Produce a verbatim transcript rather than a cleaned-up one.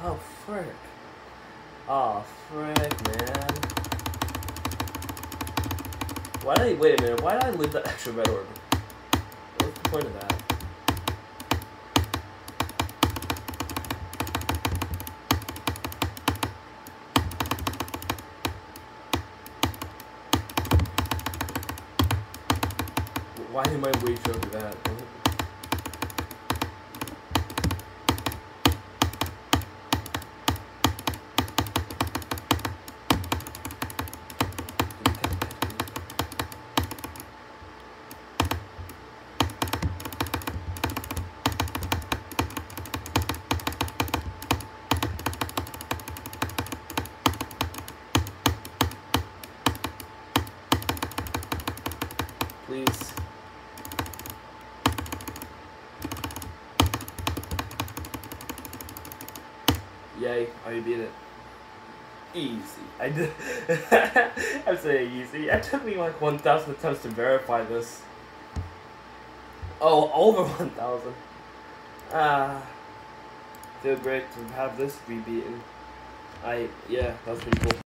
Oh, frick. Oh, frick, man. Why did I, wait a minute, why did I leave that extra red orb? What's the point of that? Why am I way over that? Please. Yay, I beat it. Easy. I did. I'm saying easy. It took me like one thousand attempts to verify this. Oh, over one thousand. Ah. Feel great to have this rebeaten. I, yeah, that was pretty cool.